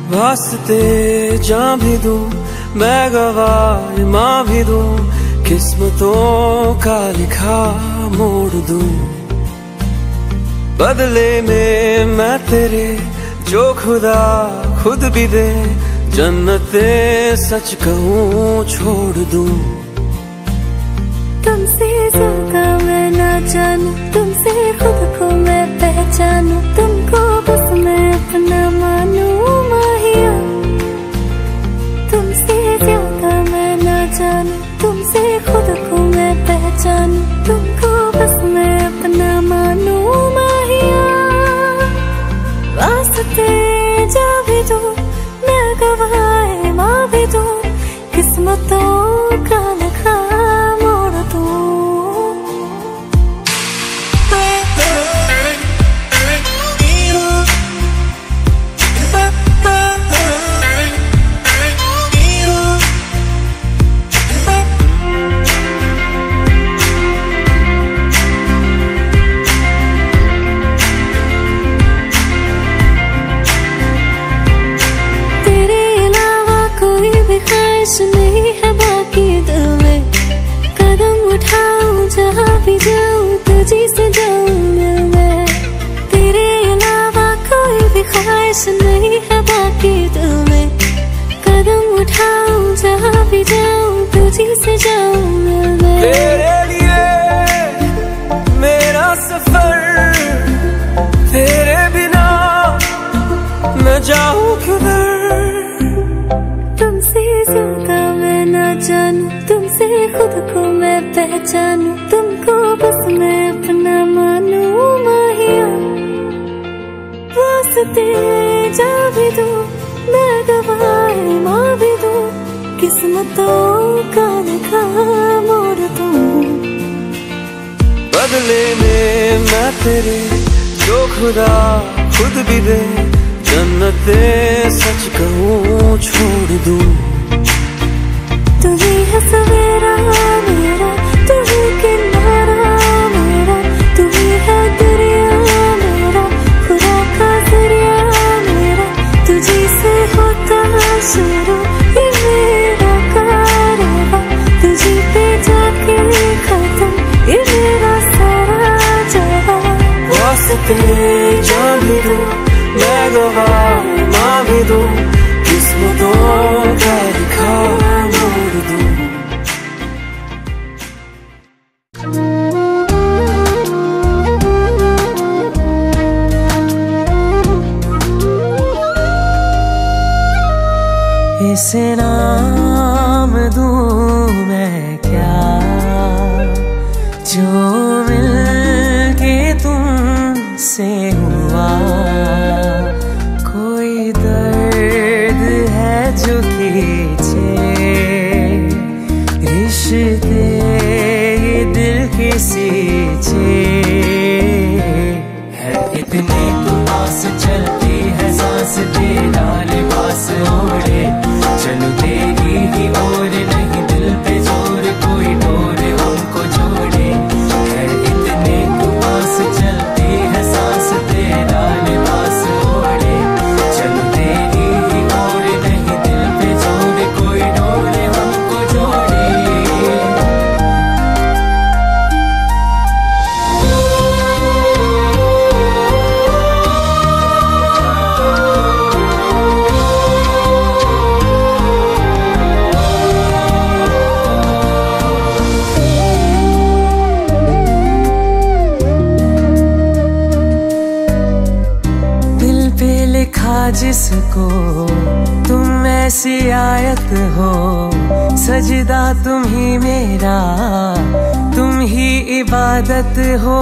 वास्ते जान भी दूं, मैं गवाह माँ भी दूं, किस्मतों का लिखा मोड़ दूं। बदले में मैं तेरे जो खुदा खुद भी दे, जन्नते सच कहूँ छोड़ दूं। तुमसे ज्यादा मैं ना जानूं, तुमसे खुद को मैं पहचानूं, तुमको बस मैं अपना मानूं माहिया। तुमसे ज्यादा मैं ना जानूं, तुमसे खुद को मैं पहचानूं, तुमको बस मैं अपना मानूं माहिया। वास्ते जा भी दूं, मैं गवाह माँ भी दूं, किस्मतों का लिखा मोड़ दूं। नहीं है बाकी दिल में, कदम उठाऊं जहाँ भी जाऊं तुझी से जाऊं मिल मैं। तेरे अलावा कोई भी ख्वाहिश नहीं है बाकी दिल में, कदम उठाऊं जहाँ भी जाऊं तुझी से जाऊं मिल मैं। तेरे लिए मेरा सफर, तेरे बिना मैं जाऊं किधर। तुमसे ज्यादा मैं ना जानूं, तुमसे खुद को मैं पहचानूं, तुमको बस मैं अपना मानूं माहिया। वास्ते जा भी दूं, मैं गवाह माँ भी दूं, किस्मतों का लिखा मोड़ दूं। बदले में मैं तेरे जो खुदा खुद भी दे, जन्नते सच कहूँ छोड़ दूं। तू ही है सवेरा मेरा, तू ही किनारा मेरा, तू ही है दरिया मेरा, खुदा का जरिया मेरा। तुझी से होता शुरू ये मेरा कारवां, तुझी पे जाके खत्म ये मेरा सारा जहां। वास्ते जान भी दूं, मैं गवाह माँ भी दूं, किस्मतों का लिखा मोड़ दूं। इसे नाम दूं मैं क्या, जो मिल के तुमसे हुआ। कोई दर्द है जो खींचे रिश्ते ये दिल के सींचे। है इतने तो पास चलती है सांस, तेरा लिबास ओढ़े चलो तेरी ही ओर, नहीं दिल पे जोर कोई डोर हमको जोड़े। है इतने तो पास चलती है सांस, तेरा लिबास ओढ़े चलो तेरी ही ओर, नहीं दिल पे जोर कोई डोर हमको जोड़े। जिसको तुम ऐसी आयत हो, सजदा तुम ही मेरा, तुम ही इबादत हो।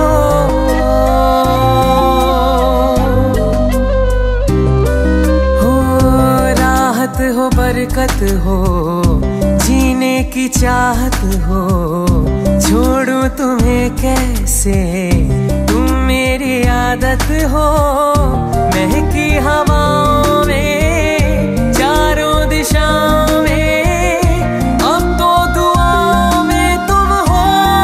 राहत हो बरकत हो, जीने की चाहत हो, छोड़ूं तुम्हें कैसे तुम मेरी आदत हो। महकी हवाओं में चारों दिशाओं में, अब तो दुआओं में तुम हो।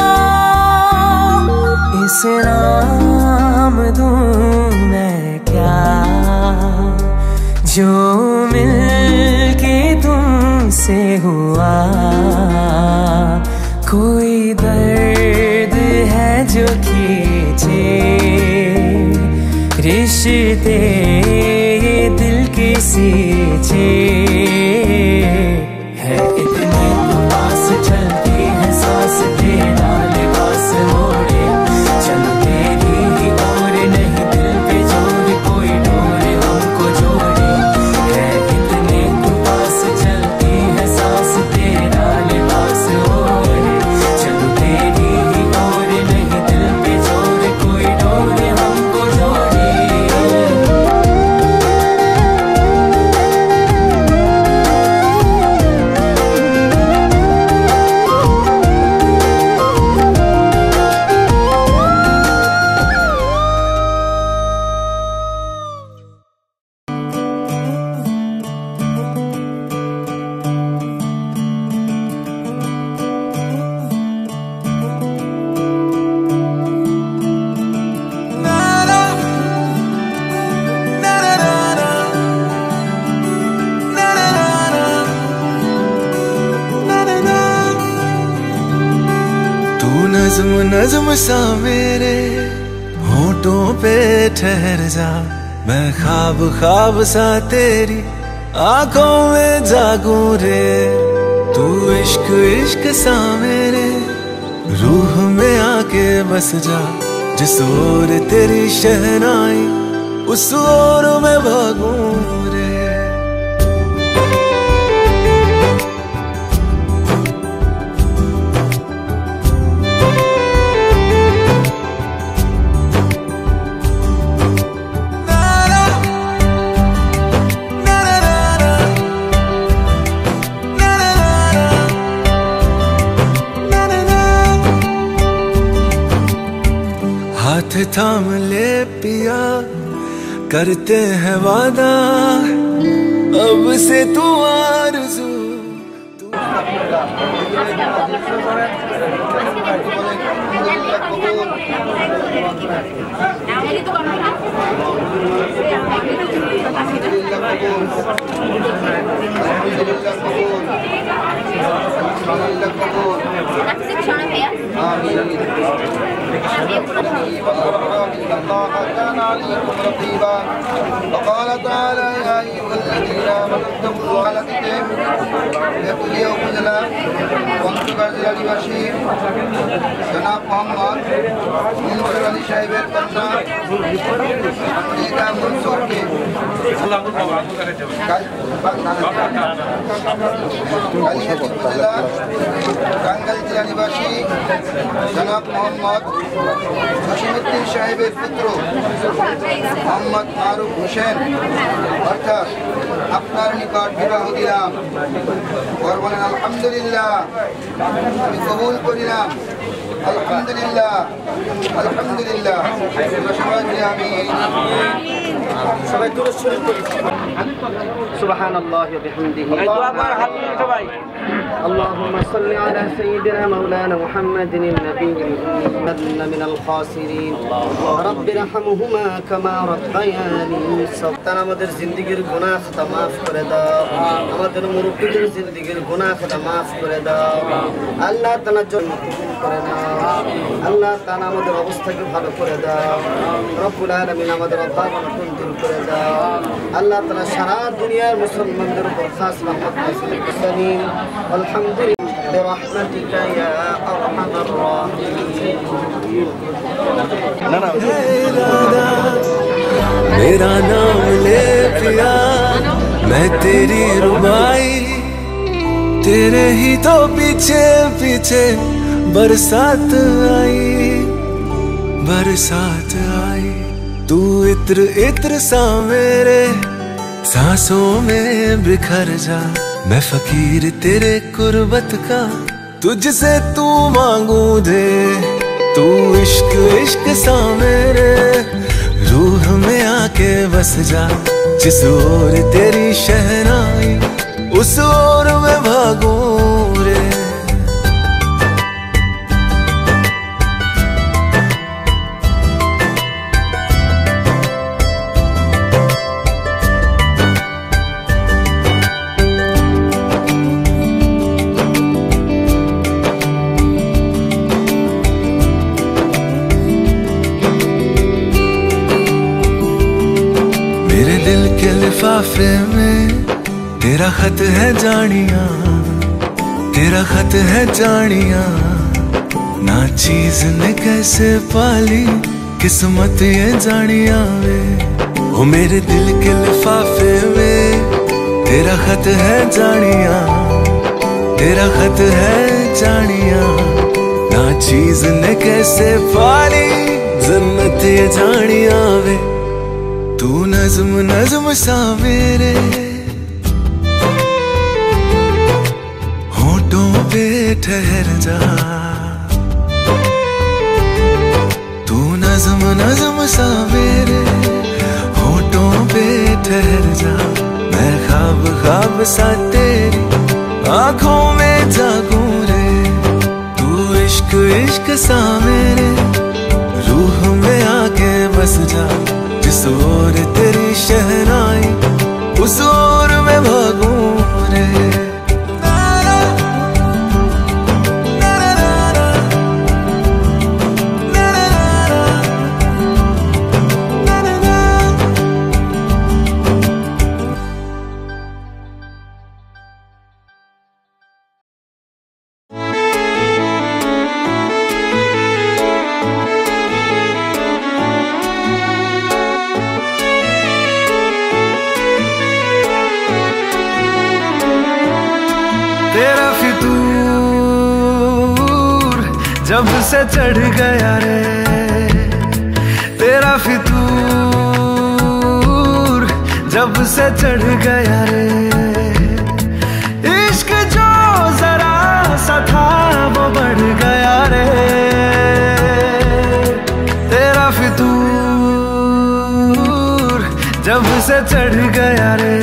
इसे नाम दूं मैं क्या, जो मिलके तुमसे हुआ, कोई दर्द है जो खींचे रिश्ते ये दिल के सींचे है। इतने तो पास चलती है सांस, तेरा लिबास ओढ़े चलो तेरी ही और नहीं दिल पे जोर कोई डोर हमको जोड़े है। इतने तो पास चलती है सांस, तेरा लिबास ओढ़े चलो तेरी ही और नहीं दिल पे जोर कोई डोर हमको जोड़े। नज़्म नज़्म सा मेरे होठों पे ठहर जा, मैं ख्वाब ख्वाब सा तेरी आंखों में जागूं रे। तू इश्क इश्क सा मेरे रूह में आके बस जा, जिस ओर तेरी शहनाई उस ओर मैं भागूं रे। हाथ थाम ले पिया, करते हैं वादा, अब से तू आरज़ू وقال تعالى يا أيها الذين آمنوا اتقوا الله जनाब मोहम्मद मुंसुर अली साहेब कन्या मंसूर के টাঙ্গাইল জেলা নিবাসী জনাব মোহাম্মদ জসিমউদ্দিন সাহেবের পুত্র মোহাম্মদ মারুফ হোসেন অর্থাৎ আপনার নিকট বিবাহ দিলাম। বলেন আলহামদুলিল্লাহ, আমি কবুল করিলাম। আলহামদুলিল্লাহ আলহামদুলিল্লাহ। সবাই দুরূদ শরীফ পড়ি। সুবহানাল্লাহি ওয়া বিহামদিহি। اللهم صل على سيدنا مولانا محمد النبي الأمي من الخاسرين رب ارحمهما كما ربياني صغيرا। আমাদের জিন্দেগীর গুনাহ খাতা maaf করে দাও, আমাদের মুরব্বিদের জিন্দেগীর গুনাহ খাতা maaf করে দাও। আল্লাহ তাআলা জন্য কবুল করে নাও। আল্লাহ তাআলা আমাদের অবস্থাকে ভালো করে দাও। রব্বুল আলামিন আমাদের অভাব-অনটন দূর করে দাও। আল্লাহ তাআলা সারা দুনিয়ার মুসলমানদের উপর খাস রহমত নাযিল করুন। আলহামদুলিল্লাহ برحمتك يا أرحم الراحمين। मेरा नाम ले पिया, मैं तेरी रुबाई, तेरे ही तो पीछे पीछे बरसात आई, बरसात आई। तू इत्र इत्र सा मेरे सांसों में बिखर जा, मैं फकीर तेरे कुर्बत का तुझसे तू मांगू दे। तू इश्क इश्क सा मेरे रूह में आके बस जा, जिस ओर तेरी शहनाई उस ओर मैं भागूं रे। लिफाफे में तेरा खत है जानिया, तेरा खत है जानिया। ना चीज ने कैसे पाली किस्मत ये जानिया वे। ओ मेरे दिल के लिफाफे में तेरा खत है जानिया, तेरा खत है जानिया। ना चीज ने कैसे पाली जन्नत ये जानिया वे। तू नज़्म नज़्म सा मेरे होठों पे ठहर जा। तू नज़्म नज़्म सा मेरे होठों पे ठहर जा। मैं ख्वाब ख्वाब सा तेरी आँखों में जागूं रे। तू इश्क इश्क सा मेरे रूह में आके बस जा। जिस ओर तेरी शहनाई उस ओर मैं भागूं रे। तेरा फितूर जब से चढ़ गया रे, तेरा फितूर जब से चढ़ गया रे। इश्क जो जरा सा था वो बढ़ गया रे। तेरा फितूर जब से चढ़ गया रे।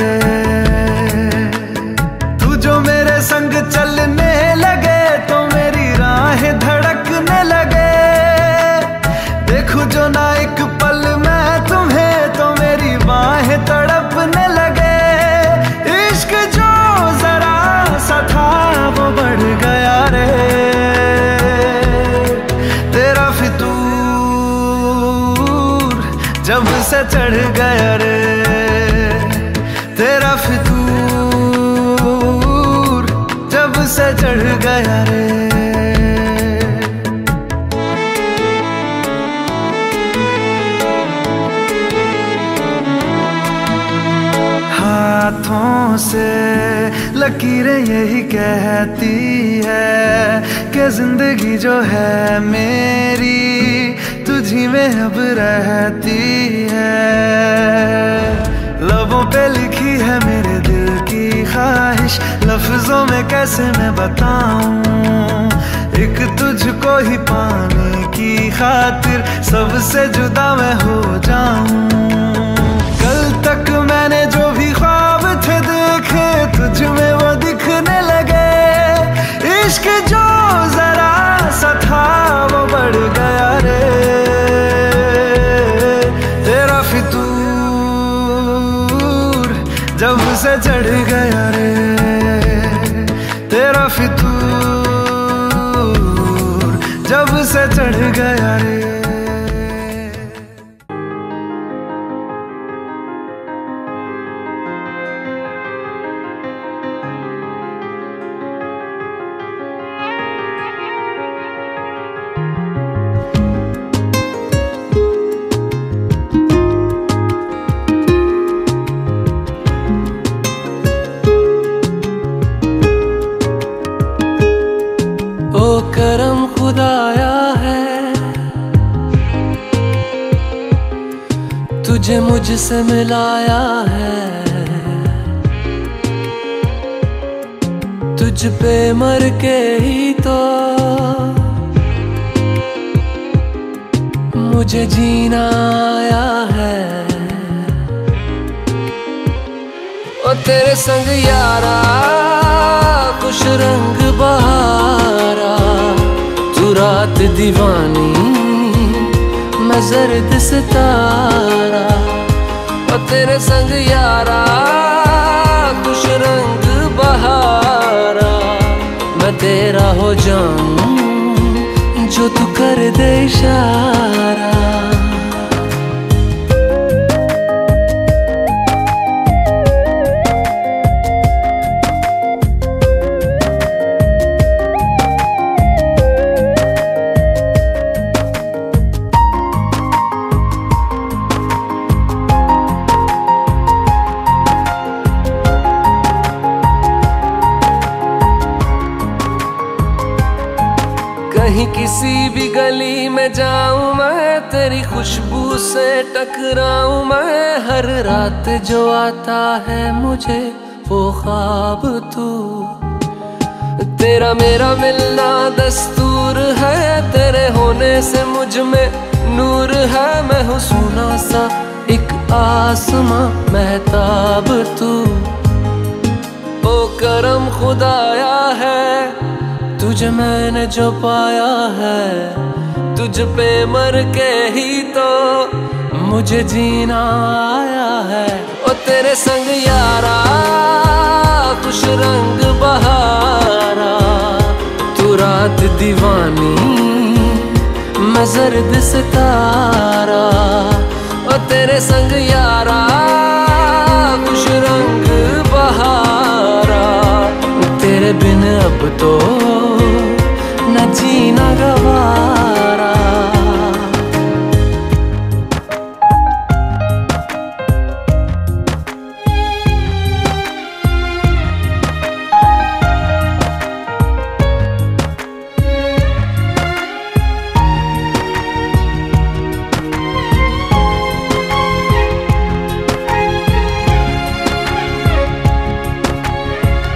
संग चलने लगे तो मेरी राहें धड़कने लगे। देखूं जो ना एक पल मैं तुम्हें तो मेरी बाहें तड़पने लगे। इश्क जो जरा सा था वो बढ़ गया रे। तेरा फितूर जब से चढ़ गया रे। तेरा फितूर से चढ़ गया रे। हाथों से लकीरें यही कहती है कि जिंदगी जो है मेरी तुझी में अब रहती है। लबों पे लिखी है मेरे दिल की ख्वाहिश, लफ्जों में कैसे मैं बताऊं। एक तुझको ही पाने की खातिर सबसे जुदा मैं हो जाऊं। कल तक मैंने जो भी ख्वाब थे देखे तुझ में वो दिखने लगे। इश्क जो जरा सा था वो बढ़ गया रे। तेरा फितूर जब से चढ़ गया रे। तेरा फितूर जब से चढ़ गया रे। करम खुदाया है तुझे मुझसे मिलाया है। तुझ पे मर के ही तो मुझे जीना आया है। ओ तेरे संग यारा खुश रंग बहारा। तू रात दीवानी मैं जर्द सितारा। ओ तेरे संग यारा खुश रंग बहारा। मैं तेरा हो जाऊं जो तू कर दे इशारा। कहीं किसी भी गली में जाऊं मैं, तेरी खुशबू से टकराऊं मैं। हर रात जो आता है मुझे वो ख्वाब तू, तेरा मेरा मिलना दस्तूर है। तेरे होने से मुझ में नूर है, मैं हूँ सोना सा एक आसमां महताब तू। ओ करम खुदाया है तुझे मैंने जो पाया है, तुझ पे मर के ही तो मुझे जीना आया है। ओ तेरे संग यारा खुश रंग बहारा, तू रात दीवानी मैं जर्द सितारा। ओ तेरे संग यारा खुश रंग बहारा, तेरे बिन अब तो न जीना गवारा।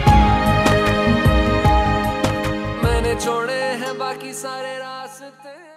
छोड़े हैं बाकी सारे रास्ते।